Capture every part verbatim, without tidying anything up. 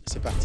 C'est parti.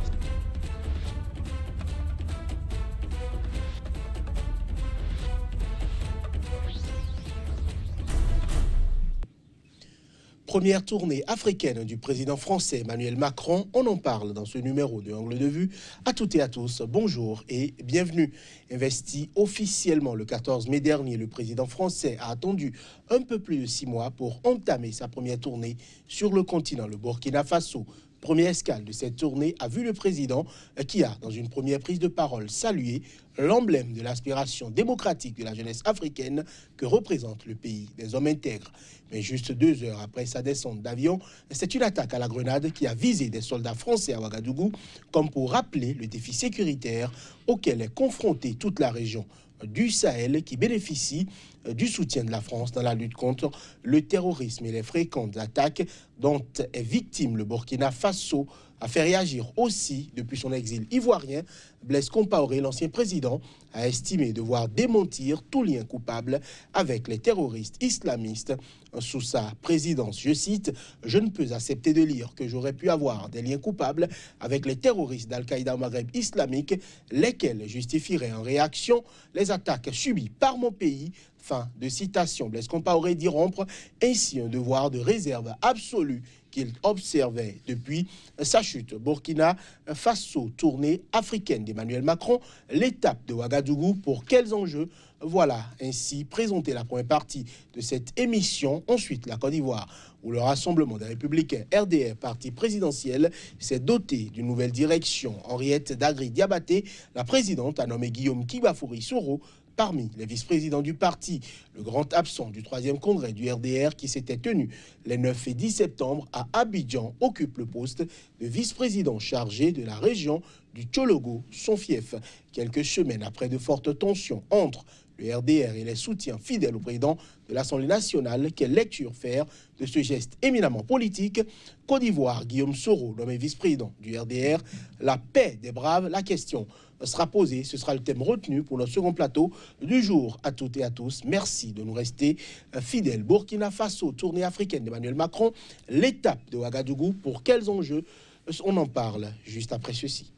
Première tournée africaine du président français Emmanuel Macron. On en parle dans ce numéro de Angle de Vue. À toutes et à tous, bonjour et bienvenue. Investi officiellement le quatorze mai dernier, le président français a attendu un peu plus de six mois pour entamer sa première tournée sur le continent, le Burkina Faso. Première escale de cette tournée a vu le président qui a, dans une première prise de parole, salué l'emblème de l'aspiration démocratique de la jeunesse africaine que représente le pays des hommes intègres. Mais juste deux heures après sa descente d'avion, c'est une attaque à la grenade qui a visé des soldats français à Ouagadougou, comme pour rappeler le défi sécuritaire auquel est confrontée toute la région du Sahel qui bénéficie du soutien de la France dans la lutte contre le terrorisme et les fréquentes attaques dont est victime le Burkina Faso a fait réagir aussi depuis son exil ivoirien. Blaise Compaoré, l'ancien président, a estimé devoir démentir tout lien coupable avec les terroristes islamistes. Sous sa présidence, je cite, « Je ne peux accepter de lire que j'aurais pu avoir des liens coupables avec les terroristes d'Al-Qaïda au Maghreb islamique, lesquels justifieraient en réaction les attaques subies par mon pays ». Fin de citation. Blaise Compaoré dit rompre ainsi un devoir de réserve absolue qu'il observait depuis sa chute. Burkina Faso, tournée africaine d'Emmanuel Macron, l'étape de Ouagadougou, pour quels enjeux? Voilà ainsi présenté la première partie de cette émission. Ensuite, la Côte d'Ivoire, où le Rassemblement des Républicains, R D R, parti présidentiel, s'est doté d'une nouvelle direction. Henriette Dagri-Diabaté, la présidente, a nommé Guillaume Kibafouri-Soro parmi les vice-présidents du parti. Le grand absent du troisième congrès du R D R qui s'était tenu les neuf et dix septembre à Abidjan occupe le poste de vice-président chargé de la région du Tchologo, son fief. Quelques semaines après de fortes tensions entre le R D R et les soutiens fidèles au président de l'Assemblée nationale, quelle lecture faire de ce geste éminemment politique? Côte d'Ivoire, Guillaume Soro, nommé vice-président du R D R, la paix des braves, la question sera posée. Ce sera le thème retenu pour notre second plateau du jour. À toutes et à tous, merci de nous rester fidèles. Burkina Faso, tournée africaine d'Emmanuel Macron, l'étape de Ouagadougou, pour quels enjeux? On en parle juste après ceci.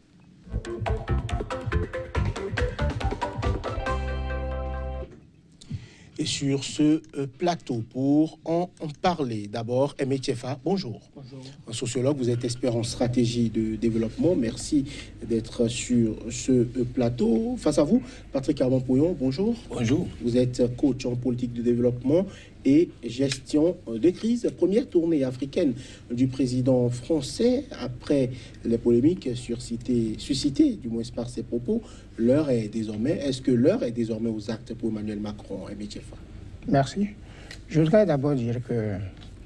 Et sur ce euh, plateau, pour en, en parler, d'abord, Aimé Tchefa, bonjour. Bonjour. Un sociologue, vous êtes expert en stratégie de développement. Merci d'être sur ce euh, plateau. Face à vous, Patrick Armand-Pouillon, bonjour. Bonjour. Vous êtes coach en politique de développement et gestion de crise. Première tournée africaine du président français après les polémiques suscitées, suscitées du moins par ses propos. L'heure est désormais, est-ce que l'heure est désormais aux actes pour Emmanuel Macron? Aimé Tchefa. Merci. Je voudrais d'abord dire que,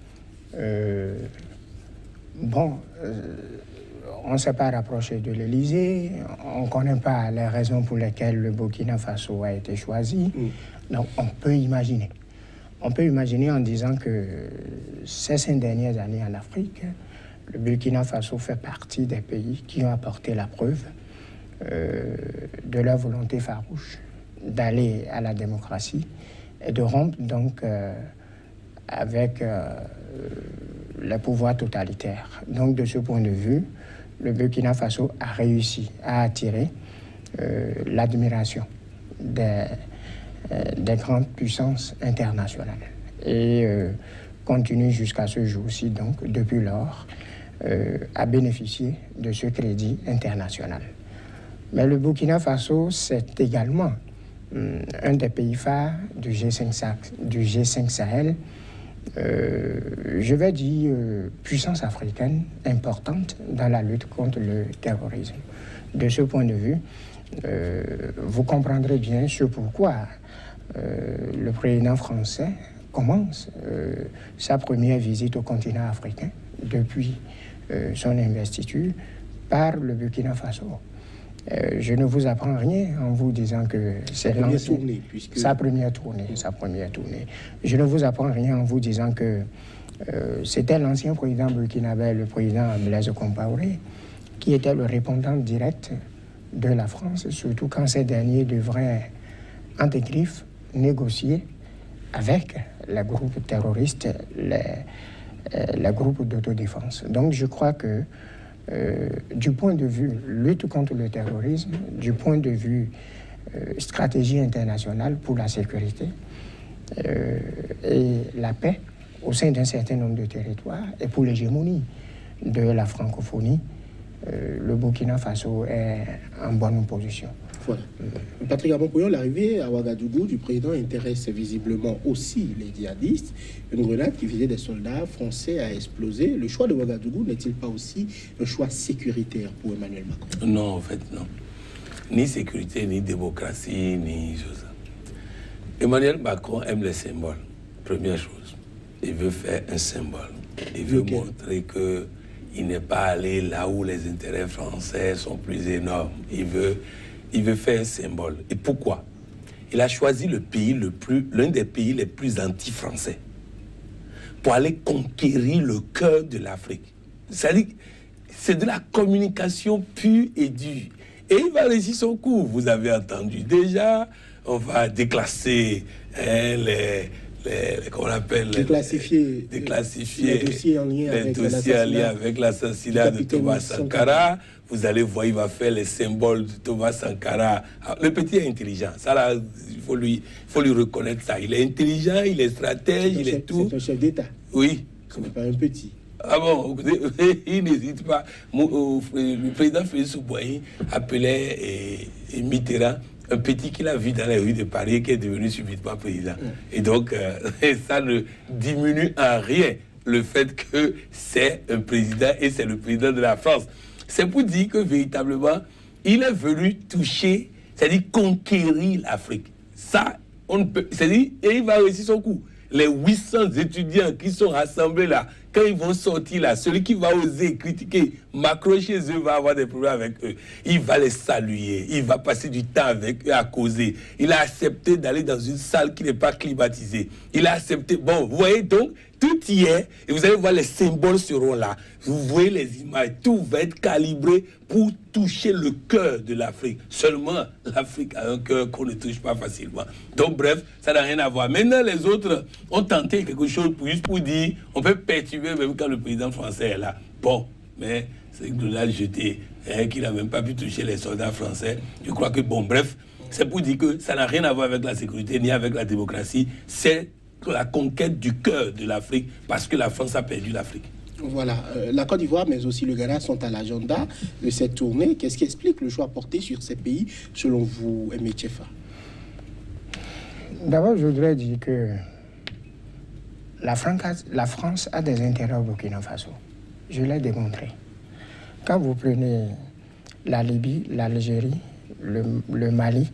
euh, bon, euh, on ne s'est pas rapproché de l'Élysée, on ne connaît pas les raisons pour lesquelles le Burkina Faso a été choisi, mm. donc on peut imaginer. On peut imaginer en disant que ces cinq dernières années en Afrique, le Burkina Faso fait partie des pays qui ont apporté la preuve euh, de leur volonté farouche d'aller à la démocratie et de rompre donc euh, avec euh, les pouvoirs totalitaires. Donc de ce point de vue, le Burkina Faso a réussi à attirer euh, l'admiration des des grandes puissances internationales et euh, continue jusqu'à ce jour-ci, donc depuis lors, euh, à bénéficier de ce crédit international. Mais le Burkina Faso, c'est également hum, un des pays phares du G cinq Sahel, euh, je vais dire euh, puissance africaine importante dans la lutte contre le terrorisme. De ce point de vue, euh, vous comprendrez bien ce pourquoi Euh, le président français commence euh, sa première visite au continent africain depuis euh, son investiture par le Burkina Faso. Euh, je ne vous apprends rien en vous disant que c'est puisque... sa première tournée, sa première tournée. Je ne vous apprends rien en vous disant que euh, c'était l'ancien président burkinabé, le président Blaise Compaoré, qui était le répondant direct de la France, surtout quand ces derniers devraient entre griffes négocier avec les groupes terroristes, les, euh, les groupes d'autodéfense. Donc je crois que euh, du point de vue lutte contre le terrorisme, du point de vue euh, stratégie internationale pour la sécurité euh, et la paix au sein d'un certain nombre de territoires et pour l'hégémonie de la francophonie, euh, le Burkina Faso est en bonne position. Voilà. Patrick Abon-Pouyon, l'arrivée à Ouagadougou du président intéresse visiblement aussi les djihadistes. Une grenade qui visait des soldats français a explosé. Le choix de Ouagadougou n'est-il pas aussi un choix sécuritaire pour Emmanuel Macron? Non, en fait, non. Ni sécurité, ni démocratie, ni chose. Emmanuel Macron aime les symboles. Première chose. Il veut faire un symbole. Il veut okay. montrer que il n'est pas allé là où les intérêts français sont plus énormes. Il veut... Il veut faire un symbole. Et pourquoi? Il a choisi le pays le plus, l'un des pays les plus anti-français pour aller conquérir le cœur de l'Afrique. C'est-à-dire, c'est de la communication pure et dure. Et il va réussir son coup. Vous avez entendu déjà, on va déclasser hein, les, les, comment on appelle, déclassifier, les, déclassifier les dossiers en lien les avec dossiers en lien avec l'assassinat de Thomas Sankara. Vous allez voir, il va faire les symboles de Thomas Sankara. Le petit est intelligent. Ça, là, il faut lui, il faut lui reconnaître ça. Il est intelligent, il est stratège, il est tout. C'est un chef d'État. Oui. Ce n'est pas un petit. Ah bon, il n'hésite pas. Le président Félix Houphouët appelait et, et Mitterrand un petit qu'il a vu dans les rues de Paris qui est devenu subitement président. Mm. Et donc, euh, ça ne diminue en rien le fait que c'est un président et c'est le président de la France. C'est pour dire que véritablement, il est venu toucher, c'est-à-dire conquérir l'Afrique. Ça, on ne peut, c'est-à-dire, et il va réussir son coup. Les huit cents étudiants qui sont rassemblés là, quand ils vont sortir là, celui qui va oser critiquer Macron chez eux va avoir des problèmes avec eux. Il va les saluer, il va passer du temps avec eux à causer. Il a accepté d'aller dans une salle qui n'est pas climatisée. Il a accepté, bon, vous voyez donc, tout y est, et vous allez voir les symboles seront là. Vous voyez les images, tout va être calibré pour toucher le cœur de l'Afrique. Seulement, l'Afrique a un cœur qu'on ne touche pas facilement. Donc bref, ça n'a rien à voir. Maintenant, les autres ont tenté quelque chose pour, juste pour dire, on peut perturber même quand le président français est là. Bon, mais c'est une grenade jetée, hein, qui n'a même pas pu toucher les soldats français. Je crois que, bon, bref, c'est pour dire que ça n'a rien à voir avec la sécurité ni avec la démocratie. C'est la conquête du cœur de l'Afrique parce que la France a perdu l'Afrique. Voilà, euh, la Côte d'Ivoire mais aussi le Ghana sont à l'agenda de cette tournée. Qu'est-ce qui explique le choix porté sur ces pays selon vous, Aimé Tchefa? D'abord, je voudrais dire que la France, la France a des intérêts au Burkina Faso. Je l'ai démontré. Quand vous prenez la Libye, l'Algérie, le, le Mali,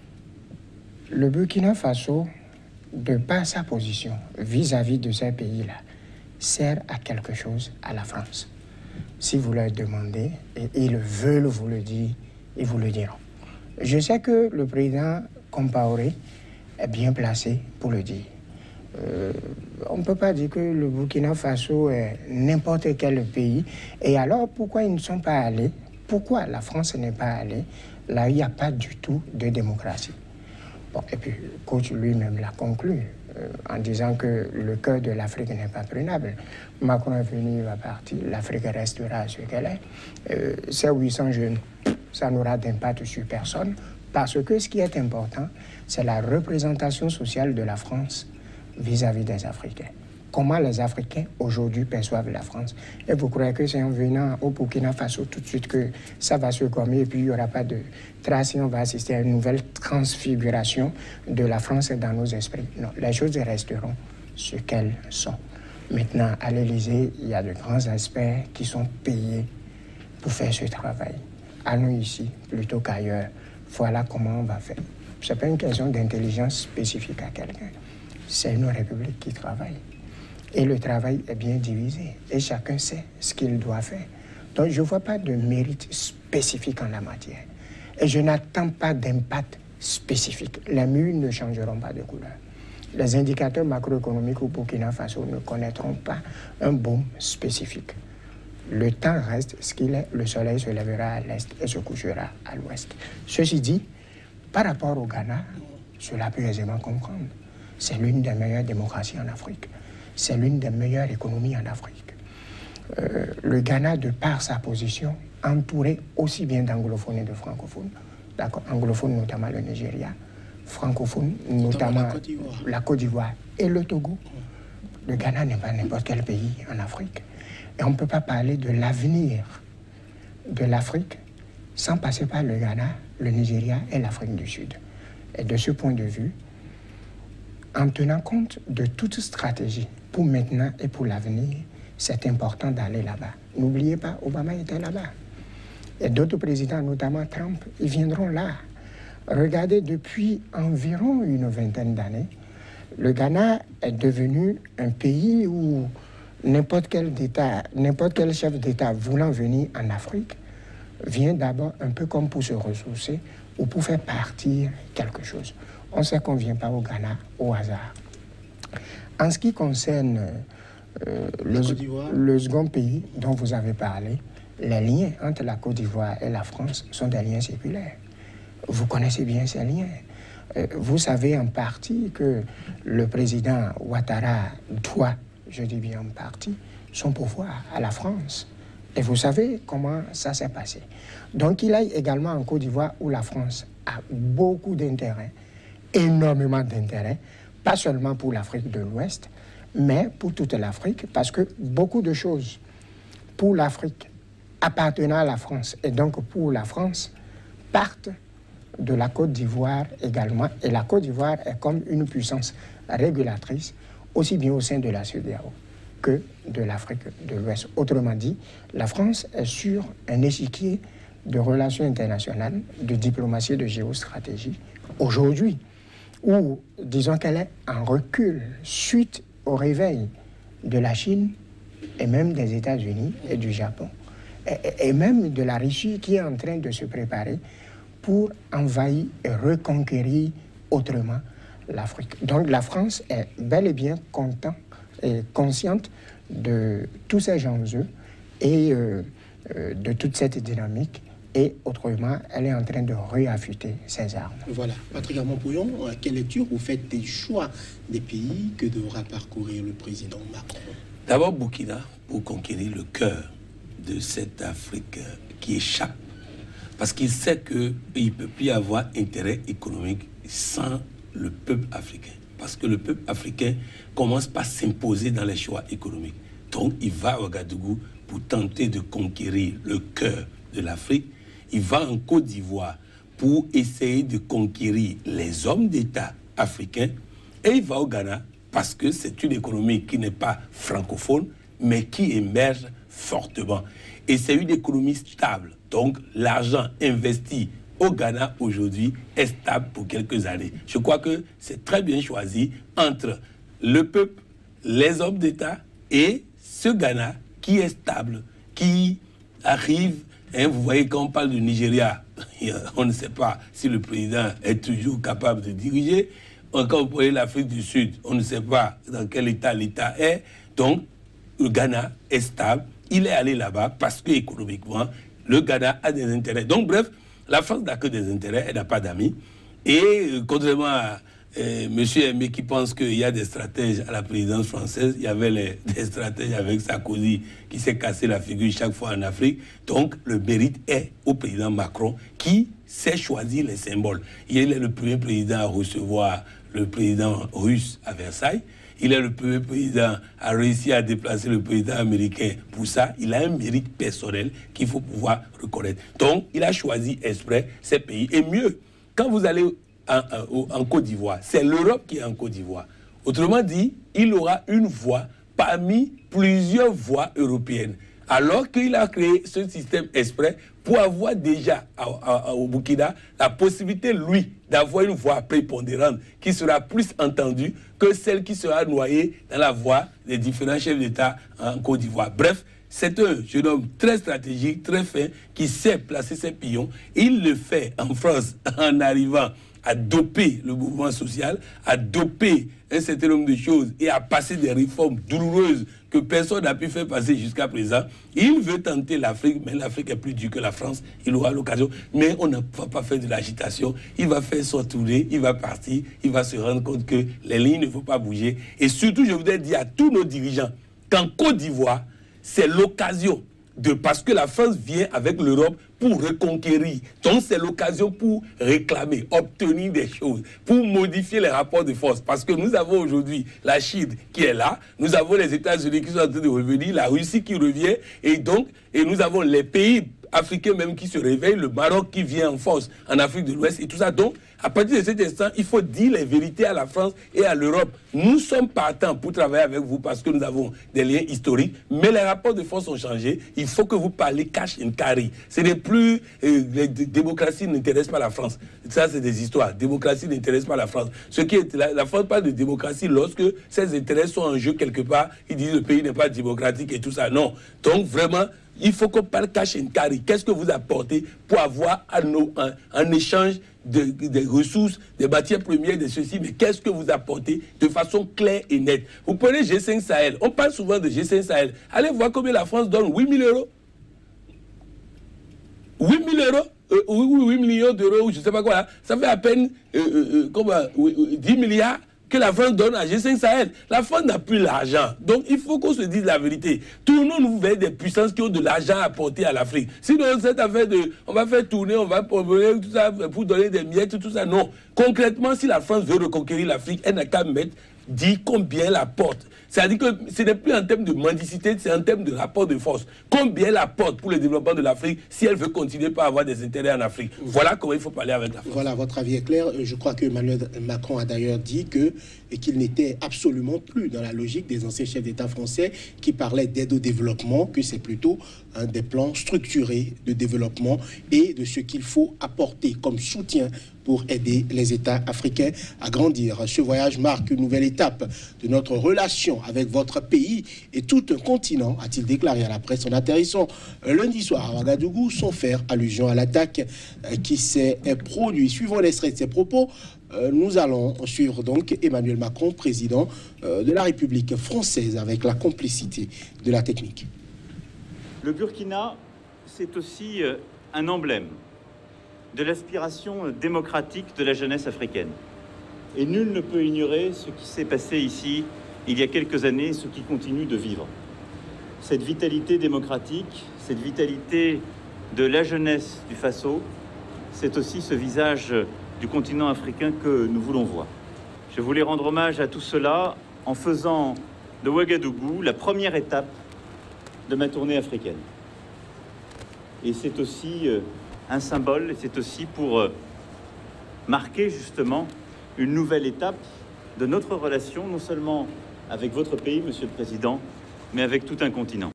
le Burkina Faso, de par sa position vis-à-vis de ces pays-là, sert à quelque chose à la France. Si vous leur demandez, et ils veulent vous le dire, ils vous le diront. Je sais que le président Compaoré est bien placé pour le dire. Euh, on ne peut pas dire que le Burkina Faso est n'importe quel pays. Et alors, pourquoi ils ne sont pas allés? Pourquoi la France n'est pas allée là où il n'y a pas du tout de démocratie? Bon, et puis, le coach lui-même l'a conclu euh, en disant que le cœur de l'Afrique n'est pas prenable. Macron est venu, il va partir, l'Afrique restera ce qu'elle est. Euh, ces huit cents jeunes, ça n'aura d'impact sur personne, parce que ce qui est important, c'est la représentation sociale de la France vis-à-vis des Africains. Comment les Africains aujourd'hui perçoivent la France. Et vous croyez que c'est en venant au Burkina Faso tout de suite que ça va se gommer et puis il n'y aura pas de trace et on va assister à une nouvelle transfiguration de la France dans nos esprits. Non, les choses resteront ce qu'elles sont. Maintenant, à l'Élysée, il y a de grands experts qui sont payés pour faire ce travail. Allons ici plutôt qu'ailleurs. Voilà comment on va faire. Ce n'est pas une question d'intelligence spécifique à quelqu'un. C'est une république qui travaille. Et le travail est bien divisé. Et chacun sait ce qu'il doit faire. Donc, je ne vois pas de mérite spécifique en la matière. Et je n'attends pas d'impact spécifique. Les murs ne changeront pas de couleur. Les indicateurs macroéconomiques au Burkina Faso ne connaîtront pas un boom spécifique. Le temps reste ce qu'il est. Le soleil se lèvera à l'est et se couchera à l'ouest. Ceci dit, par rapport au Ghana, cela peut aisément comprendre. C'est l'une des meilleures démocraties en Afrique. C'est l'une des meilleures économies en Afrique. euh, le Ghana, de par sa position, entouré aussi bien d'anglophones et de francophones, d'accord, anglophones notamment le Nigeria, francophones notamment, notamment la Côte d'Ivoire et le Togo. Le Ghana n'est pas n'importe quel pays en Afrique. Et on ne peut pas parler de l'avenir de l'Afrique sans passer par le Ghana, le Nigeria et l'Afrique du Sud. Et de ce point de vue, en tenant compte de toute stratégie pour maintenant et pour l'avenir, c'est important d'aller là-bas. N'oubliez pas, Obama était là-bas. Et d'autres présidents, notamment Trump, ils viendront là. Regardez, depuis environ une vingtaine d'années, le Ghana est devenu un pays où n'importe quel État, n'importe quel chef d'État voulant venir en Afrique vient d'abord un peu comme pour se ressourcer ou pour faire partir quelque chose. On sait qu'on ne vient pas au Ghana au hasard. En ce qui concerne euh, le, le second pays dont vous avez parlé, les liens entre la Côte d'Ivoire et la France sont des liens séculaires. Vous connaissez bien ces liens. Euh, vous savez en partie que le président Ouattara doit, je dis bien en partie, son pouvoir à la France. Et vous savez comment ça s'est passé. Donc il aille également en Côte d'Ivoire où la France a beaucoup d'intérêt, énormément d'intérêt, pas seulement pour l'Afrique de l'Ouest, mais pour toute l'Afrique, parce que beaucoup de choses pour l'Afrique appartenant à la France, et donc pour la France, partent de la Côte d'Ivoire également. Et la Côte d'Ivoire est comme une puissance régulatrice, aussi bien au sein de la C E D E A O que de l'Afrique de l'Ouest. Autrement dit, la France est sur un échiquier de relations internationales, de diplomatie et de géostratégie, aujourd'hui, où, disons qu'elle est en recul suite au réveil de la Chine et même des États-Unis et du Japon, et, et même de la Russie qui est en train de se préparer pour envahir et reconquérir autrement l'Afrique. Donc la France est bel et bien contente et consciente de tous ces enjeux et euh, euh, de toute cette dynamique. Et autrement, elle est en train de réaffûter ses armes. Voilà. Patrick Armand-Pouillon, quelle lecture vous faites des choix des pays que devra parcourir le président Macron? D'abord, Burkina, pour conquérir le cœur de cette Afrique qui échappe. Parce qu'il sait qu'il ne peut plus y avoir intérêt économique sans le peuple africain. Parce que le peuple africain commence par s'imposer dans les choix économiques. Donc, il va à Ouagadougou pour tenter de conquérir le cœur de l'Afrique. Il va en Côte d'Ivoire pour essayer de conquérir les hommes d'État africains. Et il va au Ghana parce que c'est une économie qui n'est pas francophone, mais qui émerge fortement. Et c'est une économie stable. Donc, l'argent investi au Ghana aujourd'hui est stable pour quelques années. Je crois que c'est très bien choisi entre le peuple, les hommes d'État et ce Ghana qui est stable, qui arrive. Hein, vous voyez, quand on parle du Nigeria, on ne sait pas si le président est toujours capable de diriger. Quand vous prenez l'Afrique du Sud, on ne sait pas dans quel état l'État est. Donc, le Ghana est stable. Il est allé là-bas parce que économiquement, le Ghana a des intérêts. Donc, bref, la France n'a que des intérêts, elle n'a pas d'amis. Et euh, contrairement à euh, M. Aimé qui pense qu'il y a des stratèges à la présidence française, il y avait les, des stratèges avec Sarkozy qui s'est cassé la figure chaque fois en Afrique. Donc, le mérite est au président Macron qui sait choisir les symboles. Il est le premier président à recevoir le président russe à Versailles. Il est le premier président à réussir à déplacer le président américain. Pour ça, il a un mérite personnel qu'il faut pouvoir reconnaître. Donc, il a choisi exprès ces pays. Et mieux, quand vous allez en, en, en Côte d'Ivoire, c'est l'Europe qui est en Côte d'Ivoire. Autrement dit, il aura une voix parmi plusieurs voix européennes. Alors qu'il a créé ce système exprès pour avoir déjà à, à, au Burkina la possibilité, lui, d'avoir une voix prépondérante qui sera plus entendue que celle qui sera noyée dans la voix des différents chefs d'État en Côte d'Ivoire. Bref, c'est un jeune homme très stratégique, très fin, qui sait placer ses pions. Il le fait en France en arrivant à doper le mouvement social, à doper un certain nombre de choses et à passer des réformes douloureuses que personne n'a pu faire passer jusqu'à présent. Il veut tenter l'Afrique, mais l'Afrique est plus dure que la France. Il aura l'occasion, mais on ne va pas faire de l'agitation. Il va faire son tournée, il va partir, il va se rendre compte que les lignes ne vont pas bouger. Et surtout, je voudrais dire à tous nos dirigeants qu'en Côte d'Ivoire, c'est l'occasion. De, parce que la France vient avec l'Europe pour reconquérir. Donc c'est l'occasion pour réclamer, obtenir des choses, pour modifier les rapports de force. Parce que nous avons aujourd'hui la Chine qui est là, nous avons les États-Unis qui sont en train de revenir, la Russie qui revient, et donc et nous avons les pays africains même qui se réveillent, le Maroc qui vient en force en Afrique de l'Ouest et tout ça. Donc, à partir de cet instant, il faut dire les vérités à la France et à l'Europe. Nous sommes partants pour travailler avec vous parce que nous avons des liens historiques, mais les rapports de force ont changé. Il faut que vous parlez cash and carry. Ce n'est plus... Euh, les démocraties n'intéressent pas la France. Ça, c'est des histoires. Démocratie n'intéresse pas la France. Ce qui est, la, la France parle de démocratie lorsque ses intérêts sont en jeu quelque part. Ils disent que le pays n'est pas démocratique et tout ça. Non. Donc, vraiment... Il faut qu'on parle cash and carry. Qu'est-ce que vous apportez pour avoir un, un échange de, des ressources, des matières premières, de ceci, mais qu'est-ce que vous apportez de façon claire et nette? Vous prenez G cinq Sahel. On parle souvent de G cinq Sahel. Allez voir combien la France donne. huit mille euros. huit mille euros euh, huit millions d'euros, je ne sais pas quoi. Là. Ça fait à peine euh, euh, comment, euh, dix milliards. Que la France donne à G cinq Sahel. La France n'a plus l'argent. Donc, il faut qu'on se dise la vérité. Tournons-nous vers des puissances qui ont de l'argent à apporter à l'Afrique. Sinon, cette affaire de... On va faire tourner, on va proposer tout ça pour donner des miettes, tout ça. Non. Concrètement, si la France veut reconquérir l'Afrique, elle n'a qu'à mettre, dire combien elle apporte. C'est-à-dire que ce n'est plus en termes de mendicité, c'est en termes de rapport de force. Combien elle apporte pour le développement de l'Afrique si elle veut continuer par avoir des intérêts en Afrique. Voilà comment il faut parler avec la France. Voilà, votre avis est clair. Je crois que Emmanuel Macron a d'ailleurs dit que, qu'il n'était absolument plus dans la logique des anciens chefs d'État français qui parlaient d'aide au développement, que c'est plutôt hein, des plans structurés de développement et de ce qu'il faut apporter comme soutien pour aider les États africains à grandir. Ce voyage marque une nouvelle étape de notre relation avec votre pays et tout un continent, a-t-il déclaré à la presse en atterrissant lundi soir à Ouagadougou, sans faire allusion à l'attaque qui s'est produite. Suivant l'extrait de ses propos, nous allons suivre donc Emmanuel Macron, président de la République française, avec la complicité de la technique. Le Burkina, c'est aussi un emblème de l'aspiration démocratique de la jeunesse africaine. Et nul ne peut ignorer ce qui s'est passé ici il y a quelques années, ce qui continue de vivre. Cette vitalité démocratique, cette vitalité de la jeunesse du Faso, c'est aussi ce visage du continent africain que nous voulons voir. Je voulais rendre hommage à tout cela en faisant de Ouagadougou la première étape de ma tournée africaine. Et c'est aussi un symbole, et c'est aussi pour euh, marquer justement une nouvelle étape de notre relation, non seulement avec votre pays, Monsieur le Président, mais avec tout un continent.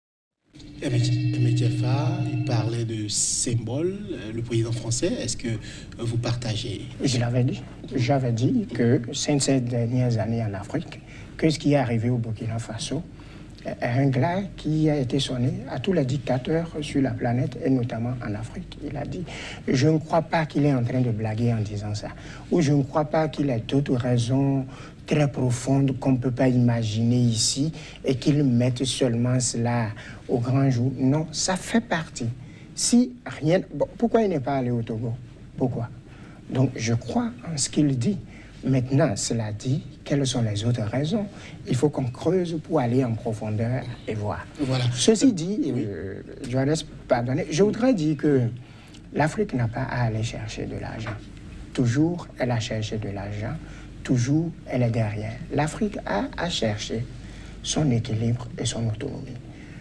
Emetefa, il parlait de symbole, le président français, est-ce que vous partagez? Je l'avais dit, j'avais dit que ces dernières années en Afrique, que ce qui est arrivé au Burkina Faso, un glas qui a été sonné à tous les dictateurs sur la planète et notamment en Afrique. Il a dit, je ne crois pas qu'il est en train de blaguer en disant ça, ou je ne crois pas qu'il ait d'autres raisons très profondes qu'on ne peut pas imaginer ici et qu'il mette seulement cela au grand jour. Non, ça fait partie. Si rien... Bon, pourquoi il n'est pas allé au Togo? Pourquoi? Donc je crois en ce qu'il dit. Maintenant, cela dit, quelles sont les autres raisons? Il faut qu'on creuse pour aller en profondeur et voir. Voilà. Ceci dit, oui. euh, je vais pardonner, je voudrais dire que l'Afrique n'a pas à aller chercher de l'argent. Toujours, elle a cherché de l'argent. Toujours, elle est derrière. L'Afrique a à chercher son équilibre et son autonomie.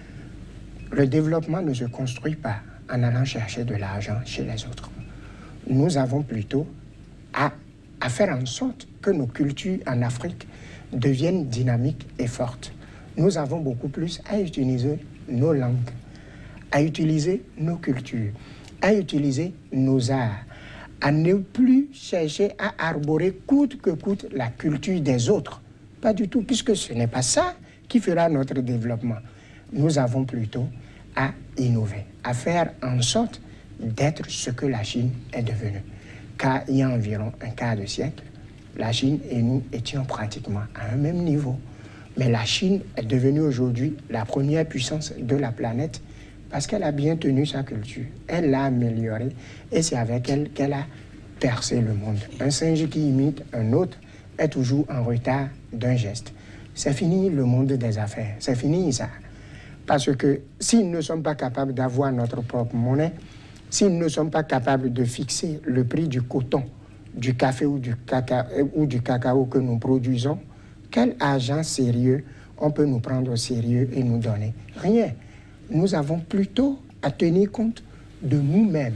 Le développement ne se construit pas en allant chercher de l'argent chez les autres. Nous avons plutôt à à faire en sorte que nos cultures en Afrique deviennent dynamiques et fortes. Nous avons beaucoup plus à utiliser nos langues, à utiliser nos cultures, à utiliser nos arts, à ne plus chercher à arborer coûte que coûte la culture des autres. Pas du tout, puisque ce n'est pas ça qui fera notre développement. Nous avons plutôt à innover, à faire en sorte d'être ce que la Chine est devenue. Car il y a environ un quart de siècle, la Chine et nous étions pratiquement à un même niveau. Mais la Chine est devenue aujourd'hui la première puissance de la planète parce qu'elle a bien tenu sa culture. Elle l'a améliorée et c'est avec elle qu'elle a percé le monde. Un singe qui imite un autre est toujours en retard d'un geste. C'est fini le monde des affaires, c'est fini ça. Parce que si nous ne sommes pas capables d'avoir notre propre monnaie, si nous ne sommes pas capables de fixer le prix du coton, du café ou du cacao, ou du cacao que nous produisons, quel agent sérieux on peut nous prendre au sérieux et nous donner? Rien. Nous avons plutôt à tenir compte de nous-mêmes,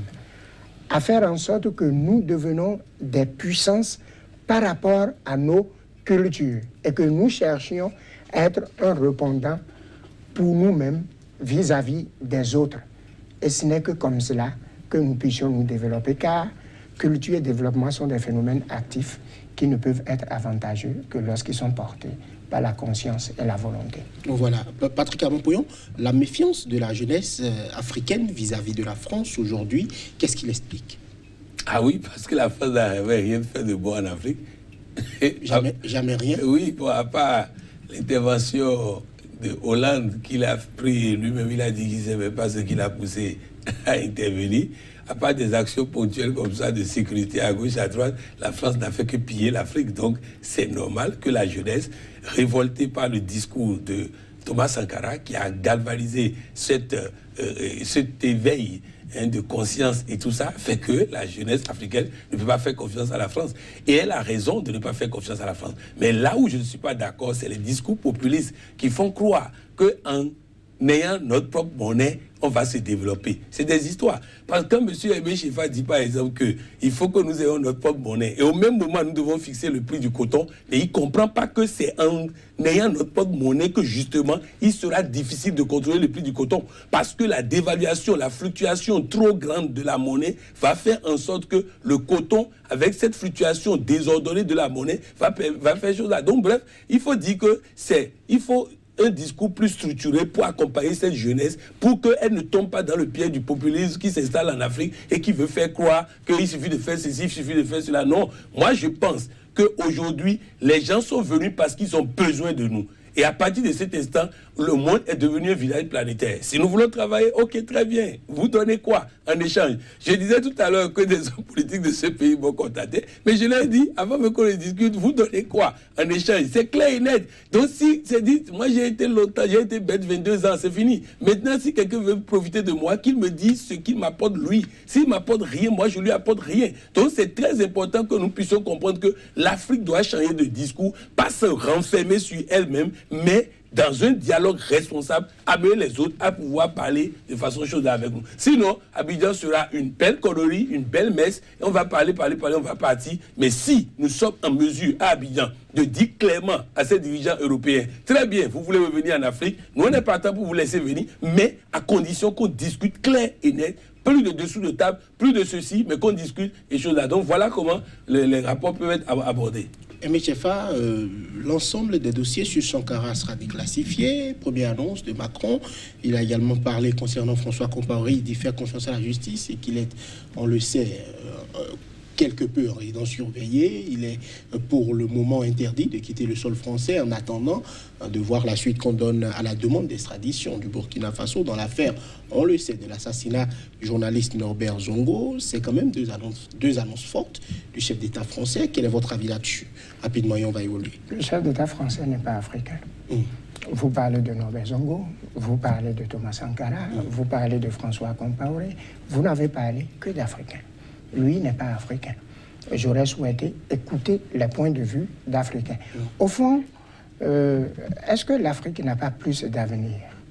à faire en sorte que nous devenons des puissances par rapport à nos cultures et que nous cherchions à être un répondant pour nous-mêmes vis-à-vis des autres. Et ce n'est que comme cela que nous puissions nous développer, car culture et développement sont des phénomènes actifs qui ne peuvent être avantageux que lorsqu'ils sont portés par la conscience et la volonté. Voilà. Patrick Amopoyon, la méfiance de la jeunesse africaine vis-à-vis de la France aujourd'hui, qu'est-ce qu'il explique? Ah oui, parce que la France n'avait rien fait de bon en Afrique. Jamais, jamais rien? Oui, bon, à part l'intervention de Hollande qu'il a pris, lui-même il a dit qu'il ne savait pas ce qu'il a poussé à intervenir. À part des actions ponctuelles comme ça de sécurité à gauche, à droite, la France n'a fait que piller l'Afrique. Donc c'est normal que la jeunesse, révoltée par le discours de Thomas Sankara, qui a galvanisé cette, euh, cet éveil hein, de conscience et tout ça, fait que la jeunesse africaine ne peut pas faire confiance à la France. Et elle a raison de ne pas faire confiance à la France. Mais là où je ne suis pas d'accord, c'est les discours populistes qui font croire qu'en ayant notre propre monnaie, on va se développer. C'est des histoires. Parce que quand M. Aimé Chifa dit par exemple qu'il faut que nous ayons notre propre monnaie, et au même moment nous devons fixer le prix du coton, mais il ne comprend pas que c'est en ayant notre propre monnaie que justement il sera difficile de contrôler le prix du coton. Parce que la dévaluation, la fluctuation trop grande de la monnaie va faire en sorte que le coton, avec cette fluctuation désordonnée de la monnaie, va, va faire chose là. Donc bref, il faut dire que c'est... Il faut un discours plus structuré pour accompagner cette jeunesse, pour qu'elle ne tombe pas dans le piège du populisme qui s'installe en Afrique et qui veut faire croire qu'il suffit de faire ceci, il suffit de faire cela. Non, moi je pense qu'aujourd'hui, les gens sont venus parce qu'ils ont besoin de nous. Et à partir de cet instant, le monde est devenu un village planétaire. Si nous voulons travailler, ok, très bien. Vous donnez quoi en échange? Je disais tout à l'heure que des hommes politiques de ce pays m'ont contacté, mais je leur ai dit, avant même qu'on les discute, vous donnez quoi en échange? C'est clair et net. Donc si c'est dit, moi j'ai été longtemps, j'ai été bête vingt-deux ans, c'est fini. Maintenant, si quelqu'un veut profiter de moi, qu'il me dise ce qu'il m'apporte lui. S'il m'apporte rien, moi je lui apporte rien. Donc c'est très important que nous puissions comprendre que l'Afrique doit changer de discours, pas se renfermer sur elle-même, mais dans un dialogue responsable, amener les autres à pouvoir parler de façon chaude avec nous. Sinon, Abidjan sera une belle connerie, une belle messe, et on va parler, parler, parler, on va partir. Mais si nous sommes en mesure à Abidjan de dire clairement à ces dirigeants européens, très bien, vous voulez revenir en Afrique, nous on est partant pour vous laisser venir, mais à condition qu'on discute clair et net, plus de dessous de table, plus de ceci, mais qu'on discute et choses là. Donc voilà comment les, les rapports peuvent être abordés. Aimé Chifa, euh, l'ensemble des dossiers sur Sankara sera déclassifié. Première annonce de Macron. Il a également parlé concernant François Compaoré. Il dit faire confiance à la justice et qu'il est, on le sait, euh, euh, quelque peu en résidence surveillée. Il est pour le moment interdit de quitter le sol français en attendant de voir la suite qu'on donne à la demande d'extradition du Burkina Faso dans l'affaire, on le sait, de l'assassinat du journaliste Norbert Zongo. C'est quand même deux annonces, deux annonces fortes du chef d'État français. Quel est votre avis là-dessus? Rapidement, et on va évoluer. Le chef d'État français n'est pas africain. Mmh. Vous parlez de Norbert Zongo, vous parlez de Thomas Sankara, mmh. vous parlez de François Compaoré. Vous n'avez parlé que d'Africains. Lui n'est pas africain. J'aurais souhaité écouter les points de vue d'Africains. Mmh. Au fond, euh, est-ce que l'Afrique n'a pas plus d'avenir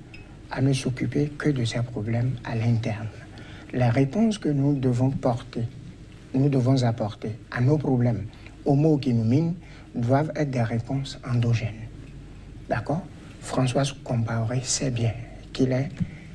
à ne s'occuper que de ses problèmes à l'interne? La réponse que nous devons porter, nous devons apporter à nos problèmes, aux maux qui nous minent, doivent être des réponses endogènes. D'accord? François Compaoré sait bien qu'il est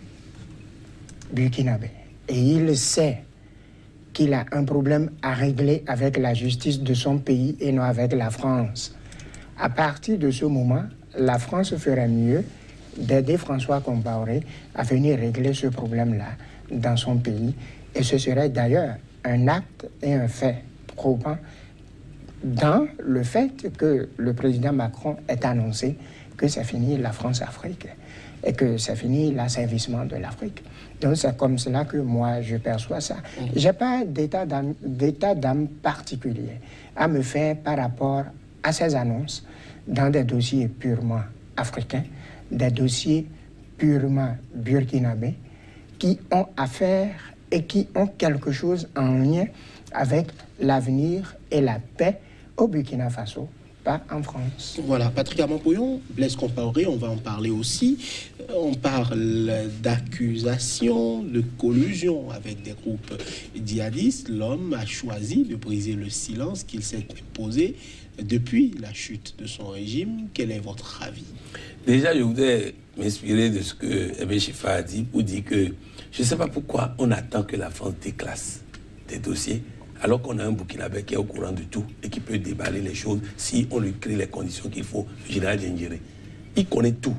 burkinabé. Et il sait qu'il a un problème à régler avec la justice de son pays et non avec la France. À partir de ce moment, la France ferait mieux d'aider François Compaoré à venir régler ce problème-là dans son pays. Et ce serait d'ailleurs un acte et un fait probant dans le fait que le président Macron ait annoncé que c'est fini la France-Afrique et que c'est fini l'asservissement de l'Afrique. Donc c'est comme cela que moi je perçois ça. Mmh. Je n'ai pas d'état d'âme, d'état d'âme particulier à me faire par rapport à ces annonces dans des dossiers purement africains, des dossiers purement burkinabés qui ont affaire et qui ont quelque chose en lien avec l'avenir et la paix au Burkina Faso, pas en France. Voilà, Patrick Aman-Pouyon, Blaise Compaoré, on va en parler aussi. On parle d'accusation, de collusion avec des groupes djihadistes. L'homme a choisi de briser le silence qu'il s'est imposé depuis la chute de son régime. Quel est votre avis? Déjà, je voudrais m'inspirer de ce que Aimé Chifa a dit pour dire que je ne sais pas pourquoi on attend que la France déclasse des dossiers alors qu'on a un Burkinabé qui est au courant de tout et qui peut déballer les choses si on lui crée les conditions qu'il faut. Le général Diengéré, il connaît tout.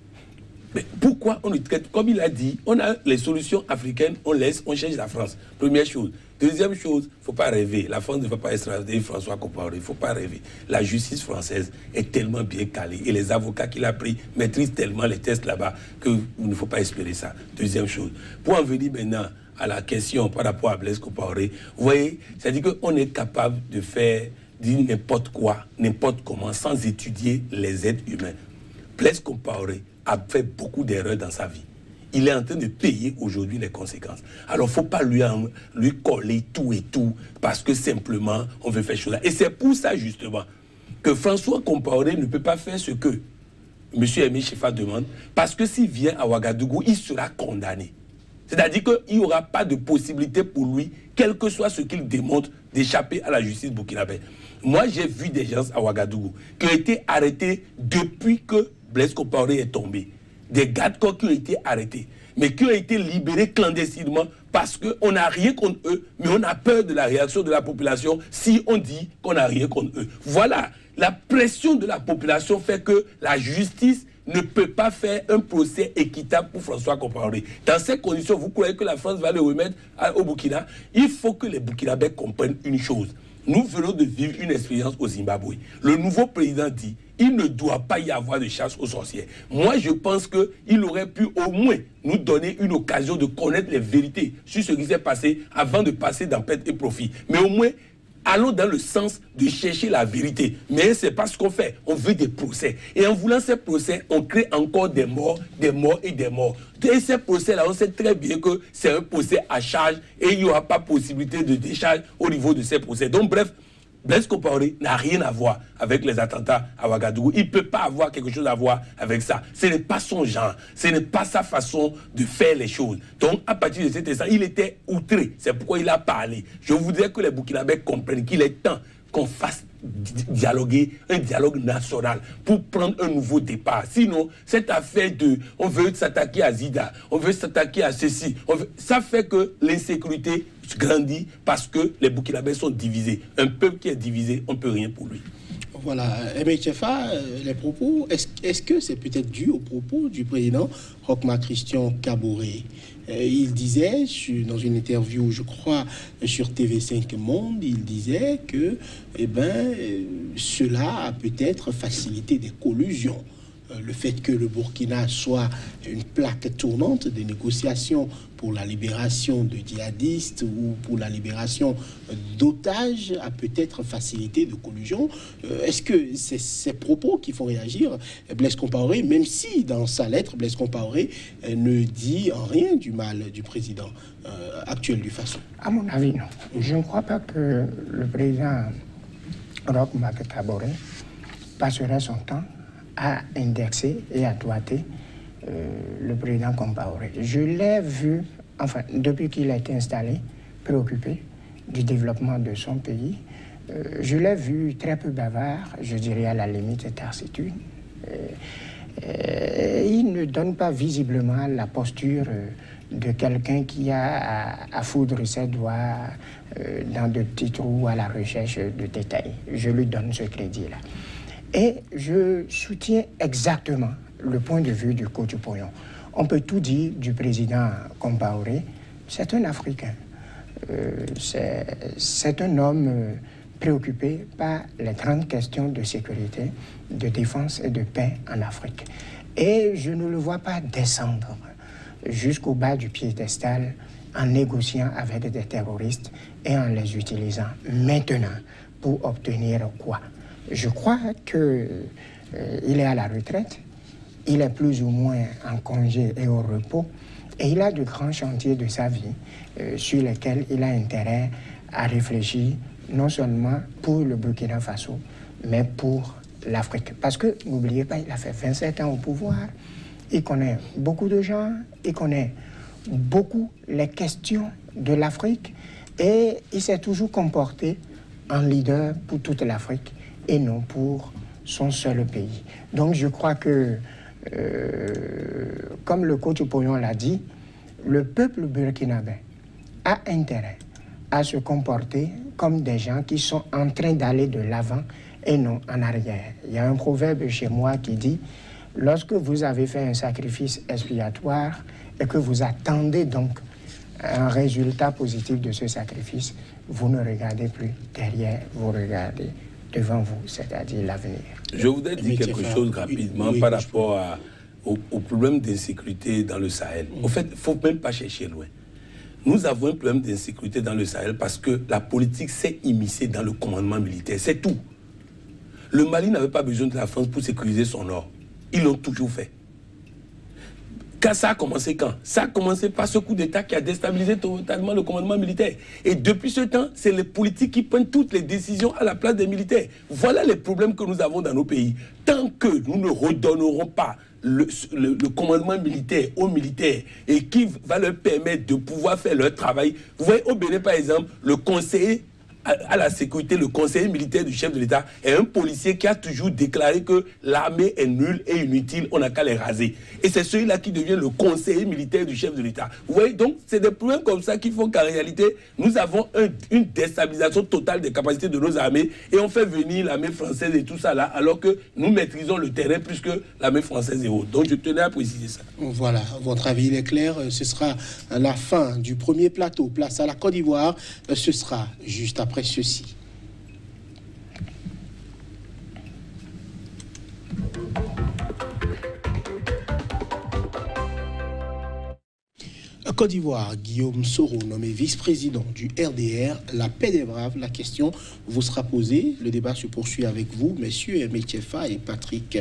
Mais pourquoi on lui traite, comme il a dit, on a les solutions africaines, on laisse, on change la France. Première chose. Deuxième chose, il ne faut pas rêver. La France ne va pas extrader François Compaoré. Il ne faut pas rêver. La justice française est tellement bien calée et les avocats qu'il a pris maîtrisent tellement les tests là-bas qu'il ne faut pas espérer ça. Deuxième chose. Pour en venir maintenant à la question par rapport à Blaise Compaoré, vous voyez, c'est-à-dire qu'on est capable de faire dire n'importe quoi, n'importe comment, sans étudier les êtres humains. Blaise Compaoré a fait beaucoup d'erreurs dans sa vie. Il est en train de payer aujourd'hui les conséquences. Alors, il ne faut pas lui, en, lui coller tout et tout parce que simplement, on veut faire chose. Et c'est pour ça, justement, que François Compaoré ne peut pas faire ce que M. Aimé Chifa demande, parce que s'il vient à Ouagadougou, il sera condamné. C'est-à-dire qu'il n'y aura pas de possibilité pour lui, quel que soit ce qu'il démontre, d'échapper à la justice burkinabé. Moi, j'ai vu des gens à Ouagadougou qui ont été arrêtés depuis que Blaise Compaoré est tombé. Des gardes-corps qui ont été arrêtés, mais qui ont été libérés clandestinement parce qu'on n'a rien contre eux, mais on a peur de la réaction de la population si on dit qu'on n'a rien contre eux. Voilà, la pression de la population fait que la justice ne peut pas faire un procès équitable pour François Compaoré. Dans ces conditions, vous croyez que la France va le remettre au Burkina? Il faut que les Burkinabés comprennent une chose. Nous venons de vivre une expérience au Zimbabwe. Le nouveau président dit il ne doit pas y avoir de chasse aux sorcières. Moi, je pense qu'il aurait pu au moins nous donner une occasion de connaître les vérités sur ce qui s'est passé avant de passer dans perte et profit. Mais au moins, allons dans le sens de chercher la vérité. Mais ce n'est pas ce qu'on fait. On veut des procès. Et en voulant ces procès, on crée encore des morts, des morts et des morts. Et ces procès-là, on sait très bien que c'est un procès à charge et il n'y aura pas possibilité de décharge au niveau de ces procès. Donc bref, Blaise Compaoré n'a rien à voir avec les attentats à Ouagadougou. Il ne peut pas avoir quelque chose à voir avec ça. Ce n'est pas son genre. Ce n'est pas sa façon de faire les choses. Donc, à partir de cet instant, il était outré. C'est pourquoi il a parlé. Je voudrais que les Burkinabés comprennent qu'il est temps qu'on fasse dialoguer, un dialogue national pour prendre un nouveau départ. Sinon, cette affaire de on veut s'attaquer à Zida, on veut s'attaquer à ceci, on veut, ça fait que l'insécurité grandit parce que les Burkinabés sont divisés. Un peuple qui est divisé, on ne peut rien pour lui. Voilà, Aimé Chifa, les propos, est-ce est-ce que c'est peut-être dû aux propos du président Roch-Marc Christian Kaboré? Il disait, dans une interview, je crois, sur T V cinq Monde, il disait que eh ben, cela a peut-être facilité des collusions. Le fait que le Burkina soit une plaque tournante de négociations pour la libération de djihadistes ou pour la libération d'otages a peut-être facilité de collusion. Est-ce que c'est ces propos qui font réagir Blaise Compaoré, même si dans sa lettre, Blaise Compaoré ne dit en rien du mal du président euh, actuel du Faso? À mon avis, non. Je ne crois pas que le président Roch-Marc Kaboré passerait son temps à indexer et à doiter euh, le président Compaoré. Je l'ai vu, enfin, depuis qu'il a été installé, préoccupé du développement de son pays. Euh, je l'ai vu très peu bavard, je dirais à la limite taciturne. Euh, euh, il ne donne pas visiblement la posture euh, de quelqu'un qui a à, à foudre ses doigts euh, dans de petits trous à la recherche de détails. Je lui donne ce crédit-là. Et je soutiens exactement le point de vue du coach Pouyon. On peut tout dire du président Compaoré, c'est un Africain. Euh, c'est un homme euh, préoccupé par les grandes questions de sécurité, de défense et de paix en Afrique. Et je ne le vois pas descendre jusqu'au bas du piédestal en négociant avec des terroristes et en les utilisant maintenant pour obtenir quoi? Je crois qu'il euh, est à la retraite il est plus ou moins en congé et au repos, et il a de grands chantiers de sa vie euh, sur lesquels il a intérêt à réfléchir, non seulement pour le Burkina Faso, mais pour l'Afrique. Parce que, n'oubliez pas, il a fait vingt-sept ans au pouvoir, il connaît beaucoup de gens, il connaît beaucoup les questions de l'Afrique, et il s'est toujours comporté en leader pour toute l'Afrique et non pour son seul pays. Donc je crois que, euh, comme le coach Poyon l'a dit, le peuple burkinabé a intérêt à se comporter comme des gens qui sont en train d'aller de l'avant et non en arrière. Il y a un proverbe chez moi qui dit « Lorsque vous avez fait un sacrifice expiatoire et que vous attendez donc un résultat positif de ce sacrifice, vous ne regardez plus derrière, vous regardez devant vous, c'est-à-dire l'avenir. » Je voudrais dire quelque chose rapidement par rapport à, au, au problème d'insécurité dans le Sahel. En fait, il ne faut même pas chercher loin. Nous avons un problème d'insécurité dans le Sahel parce que la politique s'est immiscée dans le commandement militaire. C'est tout. Le Mali n'avait pas besoin de la France pour sécuriser son nord. Ils l'ont toujours fait. Quand ça a commencé quand? Ça a commencé par ce coup d'État qui a déstabilisé totalement le commandement militaire. Et depuis ce temps, c'est les politiques qui prennent toutes les décisions à la place des militaires. Voilà les problèmes que nous avons dans nos pays. Tant que nous ne redonnerons pas le, le, le commandement militaire aux militaires et qui va leur permettre de pouvoir faire leur travail. Vous voyez, au Bénin, par exemple, le conseiller à la sécurité, le conseiller militaire du chef de l'État est un policier qui a toujours déclaré que l'armée est nulle et inutile, on n'a qu'à les raser. Et c'est celui-là qui devient le conseiller militaire du chef de l'État. Vous voyez, donc, c'est des problèmes comme ça qui font qu'en réalité, nous avons un, une déstabilisation totale des capacités de nos armées et on fait venir l'armée française et tout ça là, alors que nous maîtrisons le terrain plus que l'armée française et autres. Donc, je tenais à préciser ça. Voilà, votre avis il est clair. Ce sera la fin du premier plateau. Place à la Côte d'Ivoire. Ce sera juste après ceci. Côte d'Ivoire, Guillaume Soro, nommé vice-président du R D R, la paix des braves. La question vous sera posée. Le débat se poursuit avec vous, messieurs Aimé Tchefa et Patrick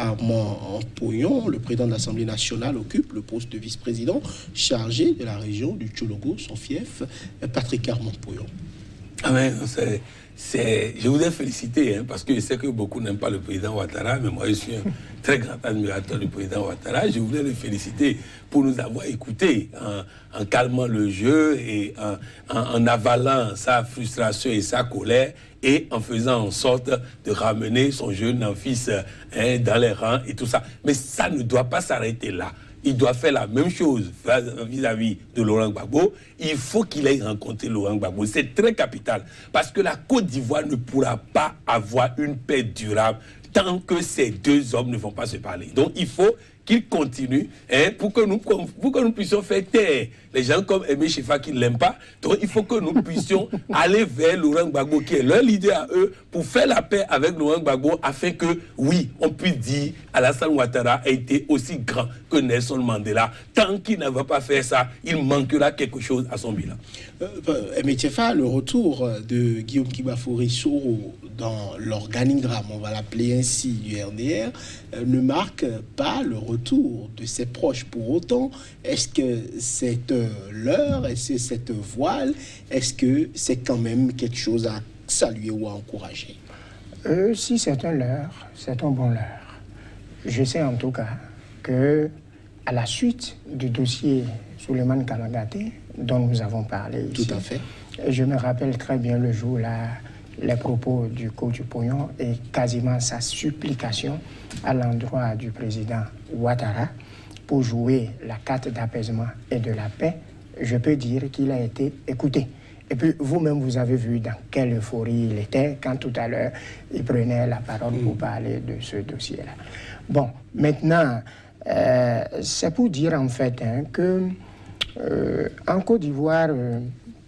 Armand-Poyon. Le président de l'Assemblée nationale occupe le poste de vice-président chargé de la région du Tchologo, son fief. Patrick Armand-Poyon. Ah ouais, c'est, c'est, je voudrais féliciter, hein, parce que je sais que beaucoup n'aiment pas le président Ouattara, mais moi je suis un très grand admirateur du président Ouattara. Je voudrais le féliciter pour nous avoir écoutés en, en calmant le jeu et en, en, en avalant sa frustration et sa colère et en faisant en sorte de ramener son jeune fils hein, dans les rangs et tout ça. Mais ça ne doit pas s'arrêter là. Il doit faire la même chose vis-à-vis de Laurent Gbagbo. Il faut qu'il ait rencontré Laurent Gbagbo. C'est très capital. Parce que la Côte d'Ivoire ne pourra pas avoir une paix durable tant que ces deux hommes ne vont pas se parler. Donc il faut qu'il continue hein, pour, que nous, pour que nous puissions faire taire les gens comme Aimé Tchefa qui ne l'aiment pas. Donc il faut que nous puissions aller vers Laurent Gbagbo qui est leur leader à eux pour faire la paix avec Laurent Gbagbo afin que, oui, on puisse dire Alassane Ouattara a été aussi grand que Nelson Mandela. Tant qu'il ne va pas faire ça, il manquera quelque chose à son bilan. Euh, Aimé Tchefa, le retour de Guillaume Kibafori Soro dans l'organigramme, on va l'appeler ainsi, du R D R, euh, ne marque pas le retour de ses proches pour autant. Est-ce que c'est euh, l'heure? Est-ce que c'est cette voile? Est-ce que c'est quand même quelque chose à saluer ou à encourager? euh, Si c'est un leurre, c'est un bon leurre. Je sais en tout cas que à la suite du dossier Souleymane Kamagaté, dont nous avons parlé ici, tout à fait. Je me rappelle très bien le jour là, les propos du coach Poyon et quasiment sa supplication à l'endroit du président Ouattara pour jouer la carte d'apaisement et de la paix. Je peux dire qu'il a été écouté. Et puis vous-même, vous avez vu dans quelle euphorie il était quand tout à l'heure, il prenait la parole pour parler de ce dossier-là. Bon, maintenant, euh, c'est pour dire en fait hein, que euh, en Côte d'Ivoire, euh,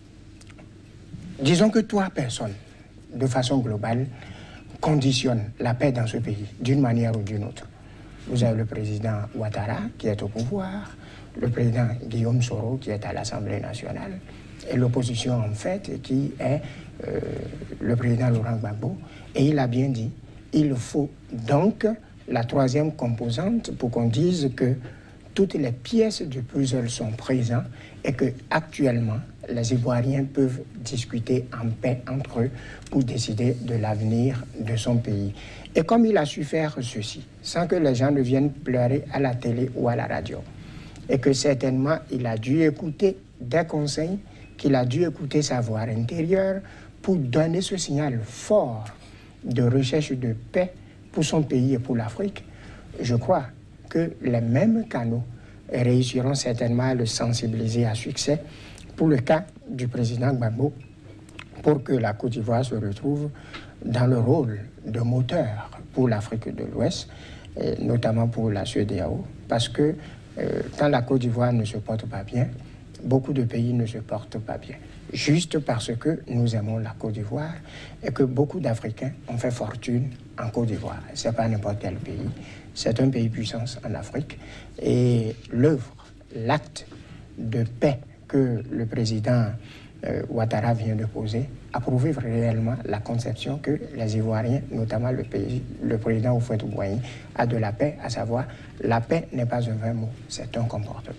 disons que trois personnes, de façon globale, conditionnent la paix dans ce pays, d'une manière ou d'une autre. Vous avez le président Ouattara, qui est au pouvoir, le président Guillaume Soro, qui est à l'Assemblée nationale, et l'opposition, en fait, qui est euh, le président Laurent Gbagbo. Et il a bien dit, il faut donc la troisième composante pour qu'on dise que toutes les pièces du puzzle sont présentes et que actuellement les Ivoiriens peuvent discuter en paix entre eux pour décider de l'avenir de son pays. Et comme il a su faire ceci, sans que les gens ne viennent pleurer à la télé ou à la radio, et que certainement il a dû écouter des conseils, qu'il a dû écouter sa voix intérieure pour donner ce signal fort de recherche de paix pour son pays et pour l'Afrique, je crois que les mêmes canaux réussiront certainement à le sensibiliser à succès pour le cas du président Gbagbo, pour que la Côte d'Ivoire se retrouve dans le rôle de moteur pour l'Afrique de l'Ouest, et notamment pour la C E D E A O, parce que euh, quand la Côte d'Ivoire ne se porte pas bien, beaucoup de pays ne se portent pas bien. Juste parce que nous aimons la Côte d'Ivoire et que beaucoup d'Africains ont fait fortune en Côte d'Ivoire. Ce n'est pas n'importe quel pays, c'est un pays puissance en Afrique. Et l'œuvre, l'acte de paix que le président euh, Ouattara vient de poser a prouvé réellement la conception que les Ivoiriens, notamment le, pays, le président Houphouët-Boigny, a de la paix, à savoir la paix n'est pas un vrai mot, c'est un comportement.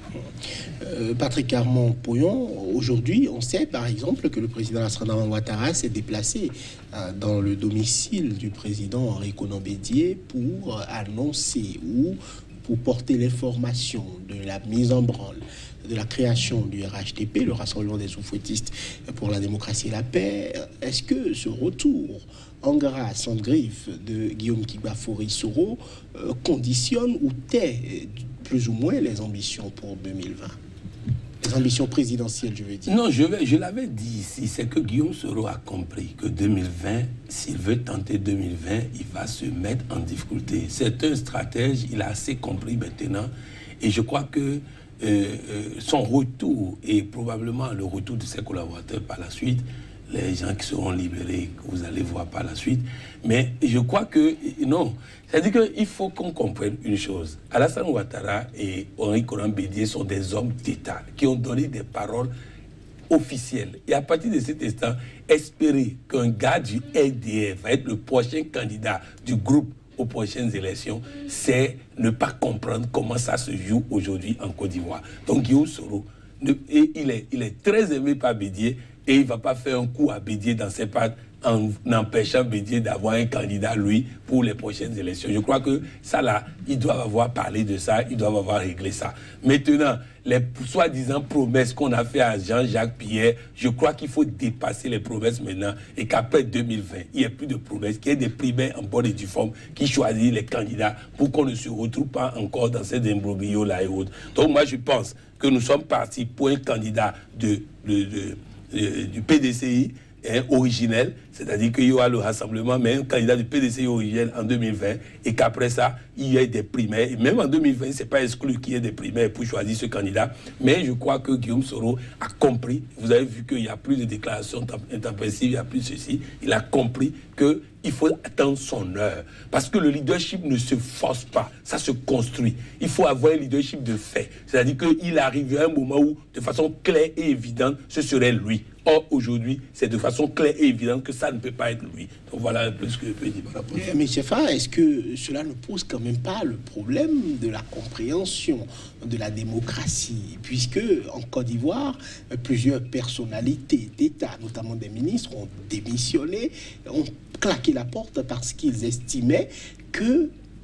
Euh, Patrick Armand-Poyon, aujourd'hui, on sait par exemple que le président Lassana Ouattara s'est déplacé euh, dans le domicile du président Henri Konan Bédié pour annoncer ou pour porter l'information de la mise en branle de la création du R H D P, le Rassemblement des Houphouëtistes pour la démocratie et la paix. Est-ce que ce retour en grâce, en griffe de Guillaume Kibafori-Soro euh, conditionne ou tait plus ou moins les ambitions pour deux mille vingt? Les ambitions présidentielles, je veux dire. Non, je, vais, je l'avais dit ici, c'est que Guillaume Soro a compris que deux mille vingt, s'il veut tenter deux mille vingt, il va se mettre en difficulté. C'est un stratège, il a assez compris maintenant. Et je crois que euh, euh, son retour, et probablement le retour de ses collaborateurs par la suite, les gens qui seront libérés, vous allez voir par la suite. Mais je crois que, non, c'est-à-dire qu'il faut qu'on comprenne une chose. Alassane Ouattara et Henri Konan Bédié sont des hommes d'État qui ont donné des paroles officielles. Et à partir de cet instant, espérer qu'un gars du L D F va être le prochain candidat du groupe aux prochaines élections, c'est ne pas comprendre comment ça se joue aujourd'hui en Côte d'Ivoire. Donc Guillaume Soro, et il, est, il est très aimé par Bédié, et il ne va pas faire un coup à Bédié dans ses pattes en empêchant Bédié d'avoir un candidat, lui, pour les prochaines élections. Je crois que ça, là, ils doivent avoir parlé de ça, ils doivent avoir réglé ça. Maintenant, les soi-disant promesses qu'on a fait à Jean-Jacques Pierre, je crois qu'il faut dépasser les promesses maintenant et qu'après deux mille vingt, il n'y ait plus de promesses, qu'il y ait des primaires en bonne et due forme qui choisissent les candidats pour qu'on ne se retrouve pas encore dans ces imbroglios-là et autres. Donc moi, je pense que nous sommes partis pour un candidat de... de, de du P D C I hein, originel, c'est-à-dire qu'il y aura le rassemblement, mais un candidat du P D C I originel en deux mille vingt, et qu'après ça, il y ait des primaires. Et même en deux mille vingt, ce n'est pas exclu qu'il y ait des primaires pour choisir ce candidat, mais je crois que Guillaume Soro a compris, vous avez vu qu'il n'y a plus de déclarations intempestives, il n'y a plus ceci, il a compris que il faut attendre son heure. Parce que le leadership ne se force pas, ça se construit. Il faut avoir un leadership de fait. C'est-à-dire qu'il arrive à un moment où, de façon claire et évidente, ce serait lui. Or, aujourd'hui, c'est de façon claire et évidente que ça ne peut pas être lui. Donc voilà un peu ce que je peux dire par rapport à ça. Mais Chefa, est-ce que cela ne pose quand même pas le problème de la compréhension de la démocratie? Puisque, en Côte d'Ivoire, plusieurs personnalités d'État, notamment des ministres, ont démissionné, ont claqué la porte parce qu'ils estimaient que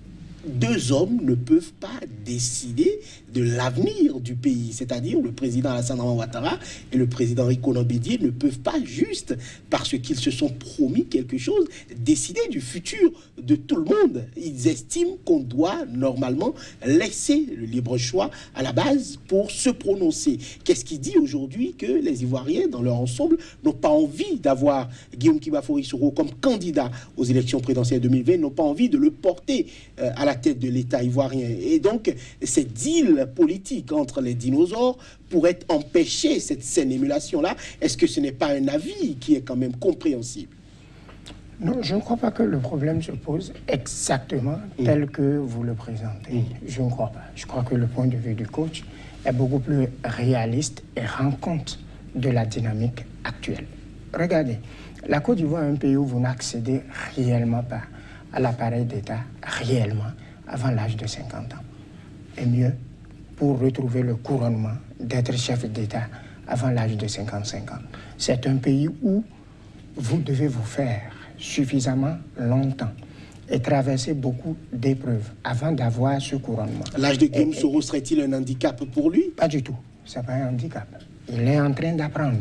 deux hommes ne peuvent pas décider de l'avenir du pays, c'est-à-dire le président Alassane Ouattara et le président Henri Konan Bédié ne peuvent pas juste, parce qu'ils se sont promis quelque chose, décider du futur de tout le monde. Ils estiment qu'on doit normalement laisser le libre choix à la base pour se prononcer. Qu'est-ce qui dit aujourd'hui que les Ivoiriens, dans leur ensemble, n'ont pas envie d'avoir Guillaume Kibafori-Soro comme candidat aux élections présidentielles deux mille vingt, n'ont pas envie de le porter euh, à la tête de l'État ivoirien. Et donc, cette deal politique entre les dinosaures pourrait empêcher cette saine émulation-là. Est-ce que ce n'est pas un avis qui est quand même compréhensible? Non, je ne crois pas que le problème se pose exactement mmh. tel que vous le présentez. Mmh. Je ne crois pas. Je crois que le point de vue du coach est beaucoup plus réaliste et rend compte de la dynamique actuelle. Regardez, la Côte d'Ivoire est un pays où vous n'accédez réellement pas à l'appareil d'État, réellement, avant l'âge de cinquante ans. Et mieux, pour retrouver le couronnement d'être chef d'État avant l'âge de cinquante-cinq ans. C'est un pays où vous devez vous faire suffisamment longtemps et traverser beaucoup d'épreuves avant d'avoir ce couronnement. L'âge de Guillaume Soro serait-il un handicap pour lui? Pas du tout, ce n'est pas un handicap. Il est en train d'apprendre.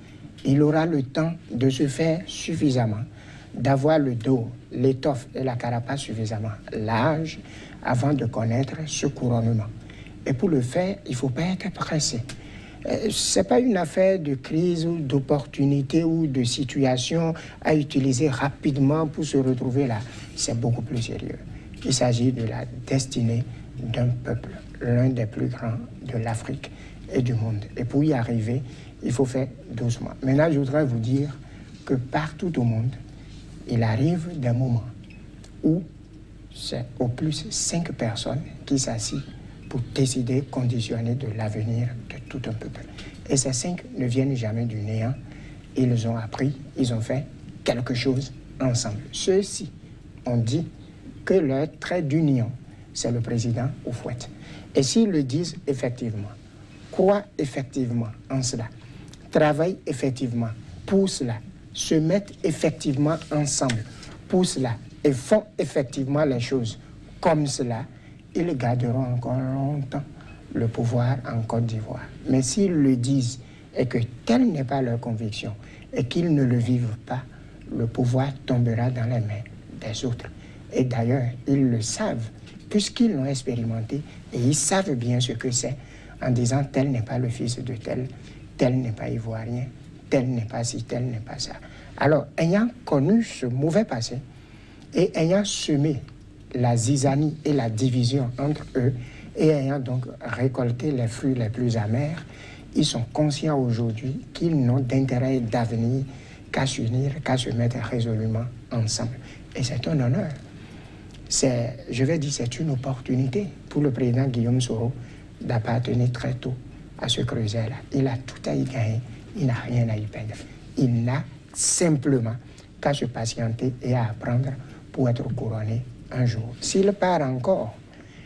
Il aura le temps de se faire suffisamment, d'avoir le dos, l'étoffe et la carapace suffisamment large avant de connaître ce couronnement. Et pour le faire, il ne faut pas être pressé. Ce n'est pas une affaire de crise ou d'opportunité ou de situation à utiliser rapidement pour se retrouver là. C'est beaucoup plus sérieux. Il s'agit de la destinée d'un peuple, l'un des plus grands de l'Afrique et du monde. Et pour y arriver, il faut faire doucement. Maintenant, je voudrais vous dire que partout au monde, il arrive des moments où c'est au plus cinq personnes qui s'assient pour décider, conditionner de l'avenir de tout un peuple. Et ces cinq ne viennent jamais du néant. Ils ont appris, ils ont fait quelque chose ensemble. Ceux-ci ont dit que leur trait d'union, c'est le président Houphouët. Et s'ils le disent effectivement, croient effectivement en cela, travaillent effectivement pour cela, se mettent effectivement ensemble pour cela et font effectivement les choses comme cela, ils garderont encore longtemps le pouvoir en Côte d'Ivoire. Mais s'ils le disent et que telle n'est pas leur conviction et qu'ils ne le vivent pas, le pouvoir tombera dans les mains des autres. Et d'ailleurs, ils le savent, puisqu'ils l'ont expérimenté et ils savent bien ce que c'est en disant tel n'est pas le fils de tel, tel n'est pas ivoirien, tel n'est pas ci, tel n'est pas ça. Alors, ayant connu ce mauvais passé et ayant semé la zizanie et la division entre eux, et ayant donc récolté les fruits les plus amers, ils sont conscients aujourd'hui qu'ils n'ont d'intérêt et d'avenir qu'à s'unir, qu'à se mettre résolument ensemble. Et c'est un honneur. C'est, je vais dire, c'est une opportunité pour le président Guillaume Soro d'appartenir très tôt à ce creuset-là. Il a tout à y gagner, il n'a rien à y perdre. Il n'a simplement qu'à se patienter et à apprendre pour être couronné un jour. S'il part encore,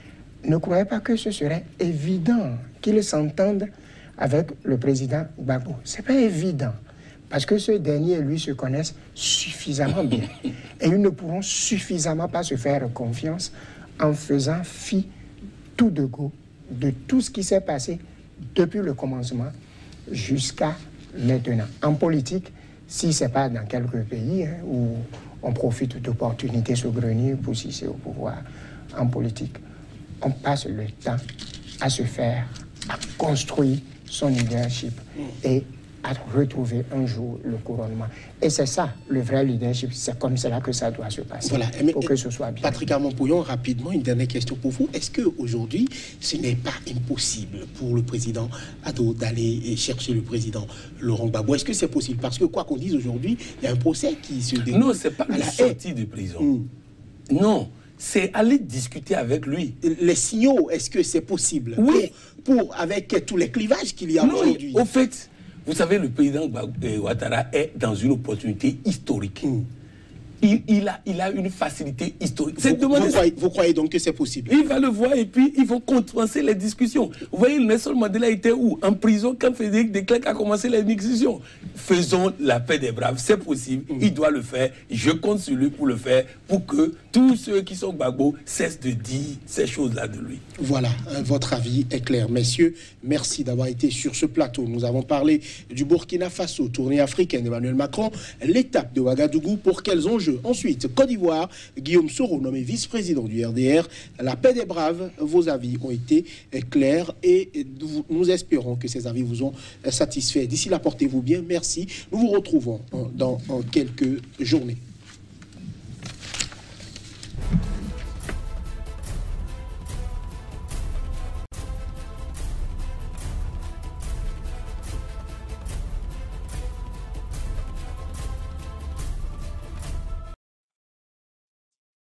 ne croyez pas que ce serait évident qu'il s'entende avec le président Gbagbo. Ce n'est pas évident, parce que ce dernier et lui se connaissent suffisamment bien. Et ils ne pourront suffisamment pas se faire confiance en faisant fi tout de go de tout ce qui s'est passé depuis le commencement jusqu'à maintenant. En politique, si ce n'est pas dans quelques pays hein, où on profite d'opportunités saugrenues pour s'hisser au pouvoir, en politique, on passe le temps à se faire, à construire son leadership et à retrouver un jour le couronnement. Et c'est ça, le vrai leadership, c'est comme cela que ça doit se passer, voilà. pour que ce soit bien. Patrick Amompouillon, rapidement, une dernière question pour vous. Est-ce qu'aujourd'hui, ce n'est pas impossible pour le président Ado d'aller chercher le président Laurent Gbagbo? Est-ce que c'est possible? Parce que quoi qu'on dise aujourd'hui, il y a un procès qui se déroule. Non, ce n'est pas la sortie de prison. Mmh. Non. C'est aller discuter avec lui. Les signaux, est-ce que c'est possible? Oui. Pour, pour, avec tous les clivages qu'il y a aujourd'hui. Au fait, vous savez, le président Ouattara est dans une opportunité historique. Mm. Il, il, a, il a une facilité historique. Vous, vous, croyez, vous croyez donc que c'est possible? Il va le voir et puis ils vont commencer les discussions. Vous voyez, Nelson Mandela était où? En prison quand Frédéric de Klerk a commencé les discussions. Faisons la paix des braves, c'est possible, mmh. il doit le faire. Je compte sur lui pour le faire, pour que tous ceux qui sont Gbagbo cessent de dire ces choses-là de lui. Voilà, hein, votre avis est clair. Messieurs, merci d'avoir été sur ce plateau. Nous avons parlé du Burkina Faso, tournée africaine d'Emmanuel Macron, l'étape de Ouagadougou, pour quels enjeux? Ensuite, Côte d'Ivoire, Guillaume Soro, nommé vice-président du R D R, la paix des braves. Vos avis ont été clairs et nous espérons que ces avis vous ont satisfait. D'ici là, portez-vous bien. Merci. Nous vous retrouvons dans quelques journées.